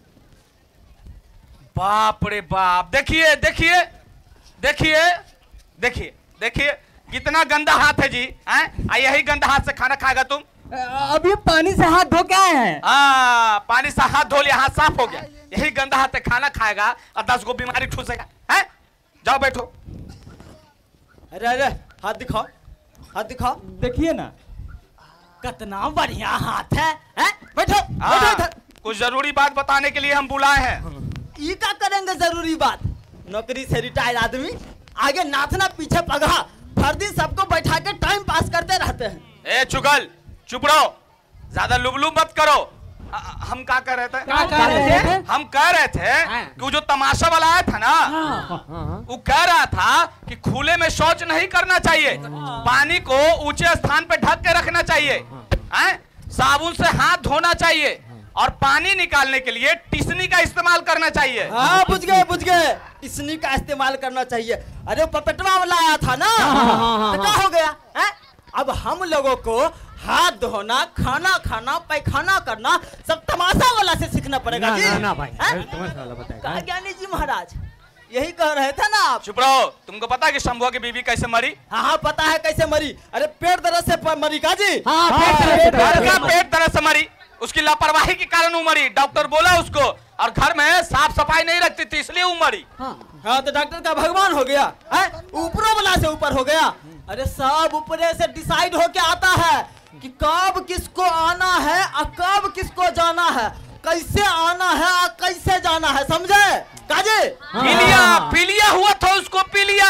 बाप रे बाप, देखिए देखिए देखिए देखिए देखिए कितना गंदा हाथ है जी। यही गंदा हाथ से खाना खाएगा तुम? अभी पानी से हाथ धो के आए हैं। हाँ पानी से हाथ धो लिया, हाथ साफ हो गया। यही गंदा हाथ से खाना खाएगा और 10 को बीमारी ठूसेगा। हैं? जाओ बैठो। अरे अरे हाथ दिखाओ, हाथ दिखाओ। देखिए ना कितना बढ़िया हाथ है। बैठो बैठो इधर। कुछ जरूरी बात बताने के लिए हम बुलाए हैं। ये क्या करेंगे जरूरी बात? नौकरी से रिटायर आदमी, आगे नाथना पीछे पगहा, हर दिन सबको बैठा के टाइम पास करते रहते हैं। ए चुगल, चुप रहो, ज्यादा लुबलुब मत करो। हम क्या कह रहे थे? हम कह रहे थे कि वो जो तमाशा वाला आया था ना, वो कह रहा था कि खुले में शौच नहीं करना चाहिए, पानी को ऊंचे स्थान पे ढक के रखना चाहिए, साबुन से हाथ धोना चाहिए और पानी निकालने के लिए टिसनी का इस्तेमाल करना चाहिए। हाँ बुझ गए, टिसनी का इस्तेमाल करना चाहिए। अरे पपेटवा वाला आया था ना, तो क्या हो गया? अब हम लोगों को हाथ धोना, खाना खाना, पैखाना करना सब तमाशा वाला से सीखना पड़ेगा जी। ना भाई, कहा ज्ञानी जी महाराज, यही कह रहे थे ना आप। चुप रहो। तुमको पता है कि शंभुआ की बीवी कैसे मरी? हाँ पता है कैसे मरी। अरे पेट दर्द से मरी का जी? पेट दर्द से मरी, उसकी लापरवाही के कारण उमरी। डॉक्टर बोला उसको, और घर में साफ सफाई नहीं रखती थी इसलिए उमरी। हाँ तो डॉक्टर का भगवान हो गया, ऊपरों वाला से ऊपर हो गया। अरे सब ऊपरे से डिसाइड होके आता है कि कब किसको आना है और कब किसको जाना है, कैसे आना है और कैसे जाना है, समझे काजे? पीलिया, पीलिया हुआ था उसको, पीलिया,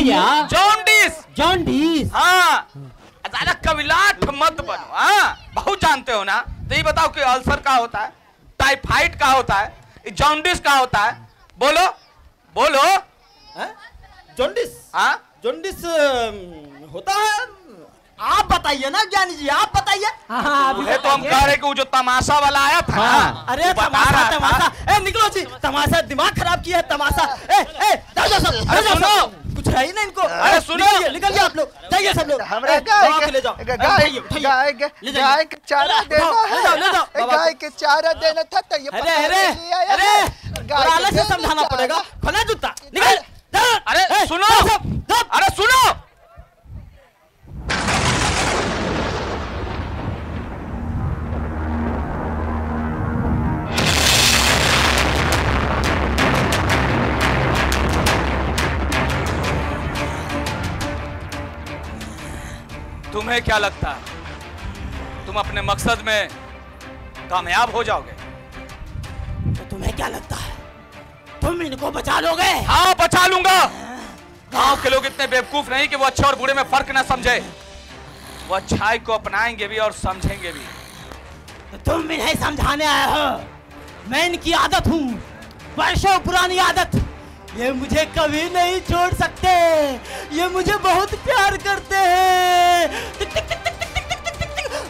जॉन्डिस। हाँ ज्यादा कविलाट मत बनो। हाँ बहुत जानते हो ना। तो ये बताओ कि अल्सर का होता है, टाइफाइड का होता है, जॉन्डिस का होता है? बोलो बोलो। जॉन्डिस? हाँ जॉन्डिस होता है। आप बताइए ना ज्ञानी जी, आप बताइए। तो हम कह रहे कि वो जो तमाशा वाला आया था ना, अरे तमाशा, निकलो जी, तमाशा दिमाग खराब किया है तमाशा। अरे सुनो, कुछ है ही ना इनको। अरे सुनो, निकल जाओ आप लोग, जाइए सब लोग। हमरे गाय के चारा देना है, गाय के चारा देना था तो ये अरे कैसे समझाना पड़ेगा? खोला जूता, निकल। अरे सुनो, अरे सुनो, तुम्हें क्या लगता है तुम अपने मकसद में कामयाब हो जाओगे? तो तुम्हें क्या लगता है तुम इनको बचा लोगे? हाँ बचा लूंगा। गांव के लोग इतने बेवकूफ नहीं कि वो अच्छे और बुरे में फर्क न समझे। वो अच्छाई को अपनाएंगे भी और समझेंगे भी। तो तुम भी नहीं समझाने आए हो। मैं इनकी आदत हूँ, वर्षों पुरानी आदत। ये मुझे कभी नहीं छोड़ सकते। ये मुझे बहुत प्यार करते हैं। टिक टिक टिक टिक टिक टिक टिक टिक टिक।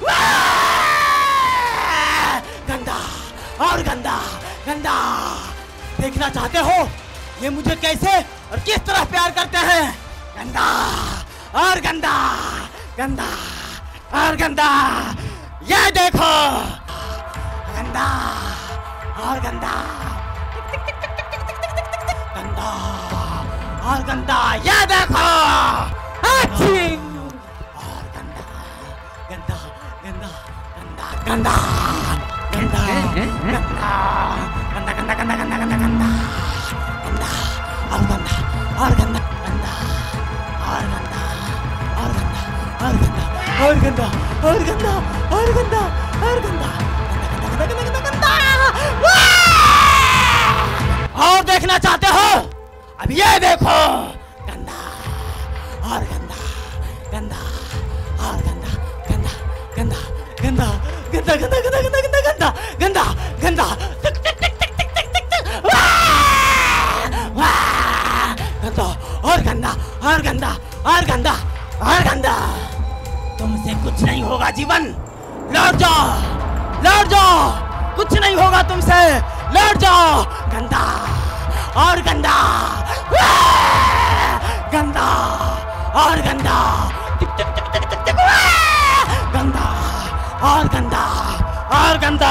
गंदा और गंदा गंदा। देखना चाहते हो ये मुझे कैसे और किस तरह प्यार करते हैं? गंदा और गंदा, गंदा और गंदा। ये देखो, गंदा और गंदा, गंदा और गंदा। ये देखो, अच्छी और गंदा, गंदा गंदा गंदा गंदा गंदा गंदा गंदा गंदा गंदा गंदा गंदा गंदा और गंदा और गंदा गंदा और गंदा और गंदा और गंदा और गंदा और गंदा और गंदा और गंदा गंदा गंदा गंदा गंदा। और देखना चाहते हो? अब ये देखो, गंदा और गंदा, गंदा और गंदा, गंदा गंदा गंदा गंदा गंदा गंदा गंदा गंदा गंदा गंदा टिक टिक टिक टिक टिक टिक टिक टिक। गंदा और गंदा और गंदा और गंदा और गंदा। तुमसे कुछ नहीं होगा जीवन, लौट जाओ, लौट जाओ, कुछ नहीं होगा तुमसे, लौट जाओ। गंदा और गंदा, गंदा और गंदा, टिक टिक टिक टिक टिक टिक। गंदा और गंदा और गंदा।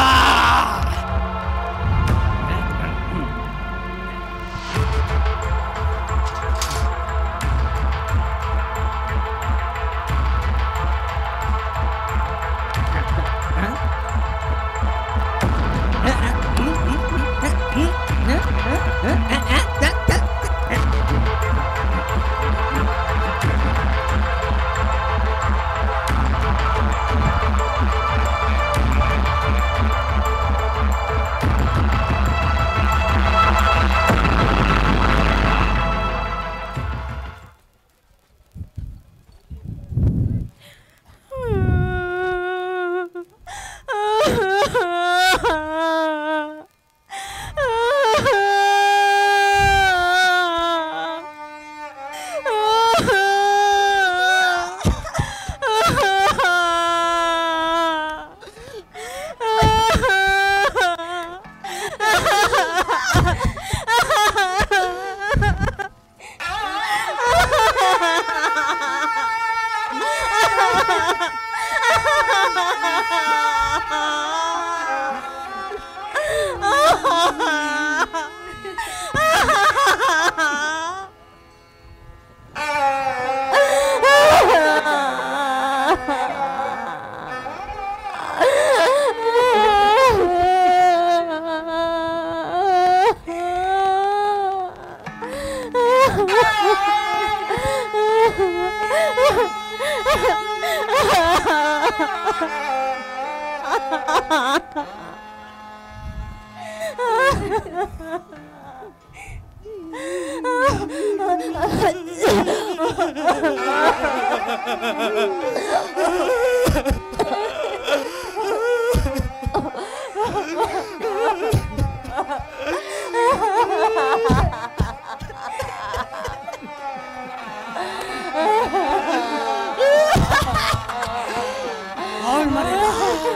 और मरेगा,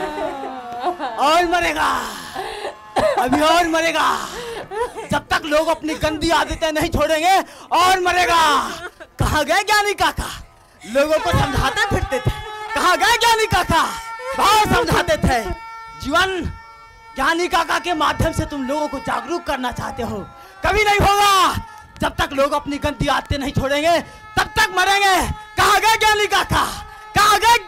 और मरेगा, अभी और मरेगा। जब तक लोग अपनी गंदी आदतें नहीं छोड़ेंगे और मरेगा। कहाँ गए ज्ञानी काका? लोगों को समझाते फिरते थे। कहाँ गए ज्ञानी काका? बहुत समझाते थे। जीवन ज्ञानी काका के माध्यम से तुम लोगों को जागरूक करना चाहते हो। कभी नहीं होगा। जब तक लोग अपनी गंदी आदतें नहीं छोड़ेंगे तब तक मरेंगे। कहाँ गए ज्ञानी काका? कहाँ गए?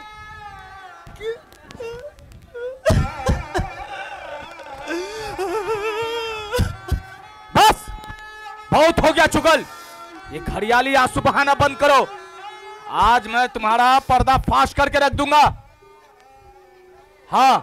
बस बहुत हो गया चुगल। ये घड़ियाली आंसू बहाना बंद करो। आज मैं तुम्हारा पर्दा फाश करके रख दूंगा। हाँ,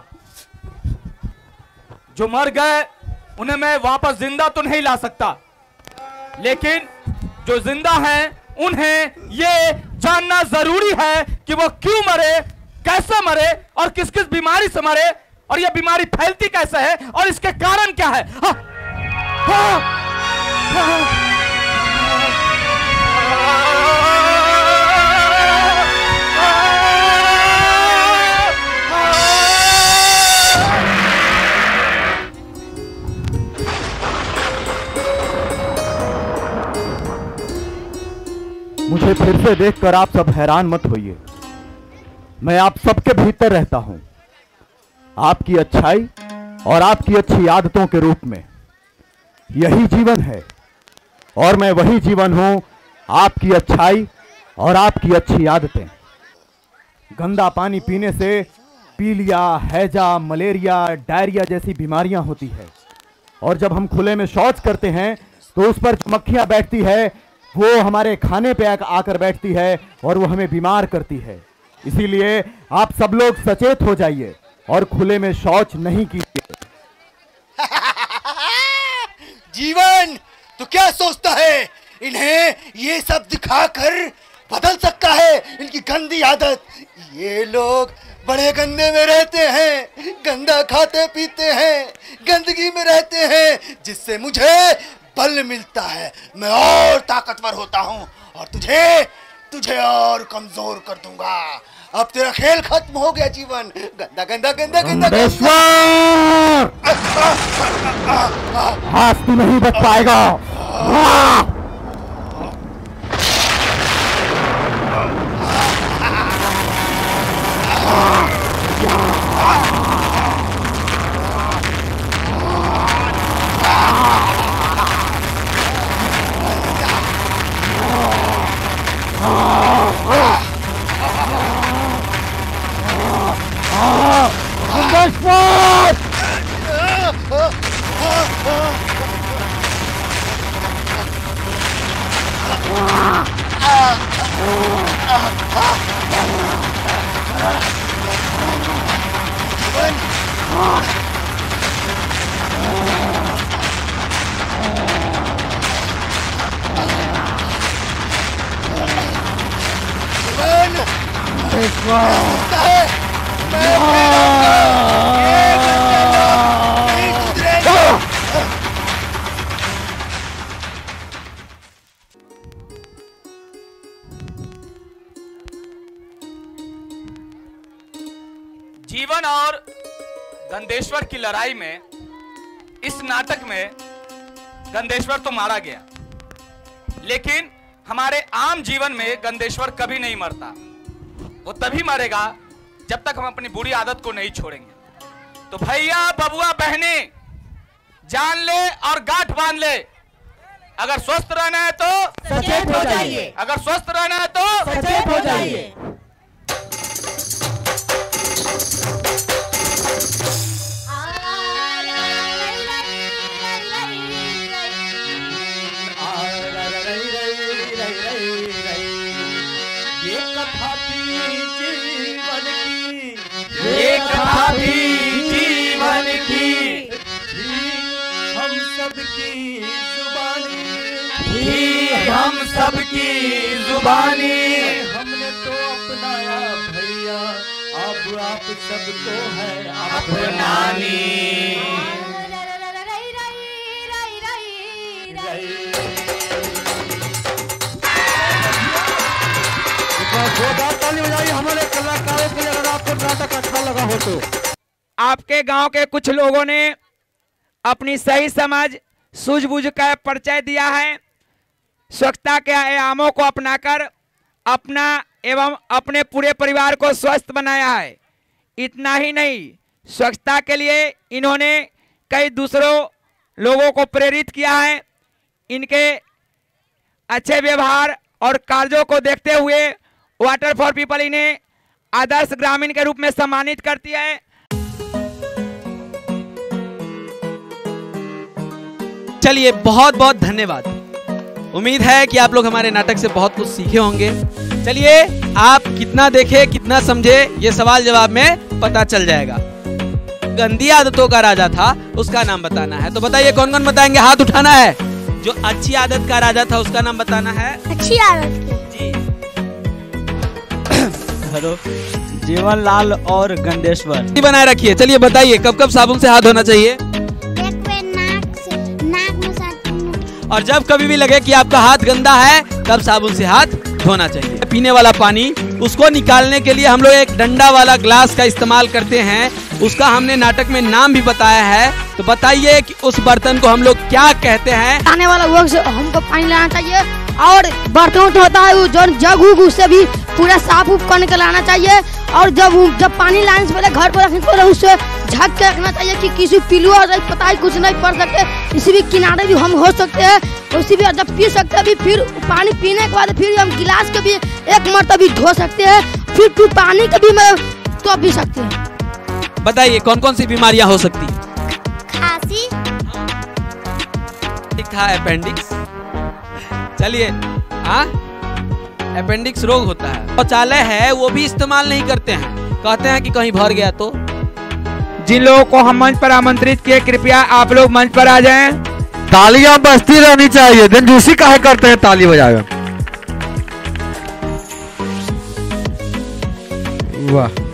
जो मर गए उन्हें मैं वापस जिंदा तो नहीं ला सकता, लेकिन जो जिंदा हैं उन्हें ये जानना जरूरी है कि वो क्यों मरे, कैसे मरे और किस किस बीमारी से मरे, और ये बीमारी फैलती कैसे है और इसके कारण क्या है। हाँ, हाँ, हाँ, मुझे फिर से देखकर आप सब हैरान मत होइए। मैं आप सबके भीतर रहता हूं, आपकी अच्छाई और आपकी अच्छी आदतों के रूप में। यही जीवन है और मैं वही जीवन हूं, आपकी अच्छाई और आपकी अच्छी आदतें। गंदा पानी पीने से पीलिया, हैजा, मलेरिया, डायरिया जैसी बीमारियां होती है, और जब हम खुले में शौच करते हैं तो उस पर जो मक्खियां बैठती है वो हमारे खाने पे आकर बैठती है और वो हमें बीमार करती है। इसीलिए आप सब लोग सचेत हो जाइए और खुले में शौच नहीं कीजिए। जीवन तो क्या सोचता है, इन्हें ये सब दिखाकर बदल सकता है इनकी गंदी आदत। ये लोग बड़े गंदे में रहते हैं, गंदा खाते पीते हैं, गंदगी में रहते हैं, जिससे मुझे बल मिलता है। मैं और ताकतवर होता हूं और तुझे और कमजोर कर दूंगा। अब तेरा खेल खत्म हो गया जीवन। गंदा गंदा गंदा गंदा आज तू नहीं बच पाएगा। जीवन और गंदेश्वर की लड़ाई में, इस नाटक में गंदेश्वर तो मारा गया, लेकिन हमारे आम जीवन में गंदेश्वर कभी नहीं मरता। वो तभी मरेगा जब तक हम अपनी बुरी आदत को नहीं छोड़ेंगे। तो भैया, बबुआ, बहने, जान ले और गांठ बांध ले। अगर स्वस्थ रहना है तो सचेत हो जाइए। अगर स्वस्थ रहना है तो सचेत हो जाइए। ये कथा थी जीवन की, हम सबकी जुबानी, हम सबकी जुबानी। हमने तो अपनाया भैया, अब आप सबको है अपनानी। हमारे कलाकारों के लिए अगर आपको नाटक अच्छा लगा हो तो आपके गांव के कुछ लोगों ने अपनी सही समझ सूझबूझ का परिचय दिया है। स्वच्छता के आयामों को अपनाकर अपना एवं अपने पूरे परिवार को स्वस्थ बनाया है। इतना ही नहीं, स्वच्छता के लिए इन्होंने कई दूसरों लोगों को प्रेरित किया है। इनके अच्छे व्यवहार और कार्यों को देखते हुए वाटर फॉर पीपल इन्हें आदर्श ग्रामीण के रूप में सम्मानित करती है। चलिए, बहुत बहुत धन्यवाद। उम्मीद है कि आप लोग हमारे नाटक से बहुत कुछ सीखे होंगे। चलिए, आप कितना देखे कितना समझे ये सवाल जवाब में पता चल जाएगा। गंदी आदतों का राजा था, उसका नाम बताना है। तो बताइए कौन कौन बताएंगे? हाथ उठाना है। जो अच्छी आदत का राजा था उसका नाम बताना है। अच्छी आदत जी। हेलो, जीवन लाल और गंडेश्वर। बनाए रखिए। चलिए बताइए, कब कब साबुन से हाथ धोना चाहिए? और जब कभी भी लगे कि आपका हाथ गंदा है तब साबुन से हाथ धोना चाहिए। पीने वाला पानी, उसको निकालने के लिए हम लोग एक डंडा वाला ग्लास का इस्तेमाल करते हैं। उसका हमने नाटक में नाम भी बताया है। तो बताइए कि उस बर्तन को हम लोग क्या कहते हैं? आने वाला वक्त से हमको पानी लाना चाहिए और बर्तन तो होता है वो जो जग उग उससे भी पूरा साफ उफ करके लाना चाहिए। और जब पानी लाने से पहले घर पर रखने से पहले उससे ढक के रखना चाहिए कि किसी पिलू और पता ही कुछ नहीं पड़ सके। किसी भी किनारे भी हम हो सकते हैं, उसी भी जब पी सकते हैं भी, फिर पानी पीने के बाद फिर हम गिलास के भी एक मरतबा भी धो सकते हैं, फिर पानी के भी मैं तो पी सकते हैं। बताइए कौन कौन सी बीमारियां हो सकती है? खांसी, ठीक था, अपेंडिक्स। चलिए, हाँ, अपेंडिक्स रोग होता है। शौचालय है वो भी इस्तेमाल नहीं करते हैं, कहते हैं कि कहीं भर गया तो। जिन लोगों को हम मंच पर आमंत्रित किए, कृपया आप लोग मंच पर आ जाएं। तालियां बजती रहनी चाहिए। कंजूसी काहे करते हैं ताली बजाकर? वाह।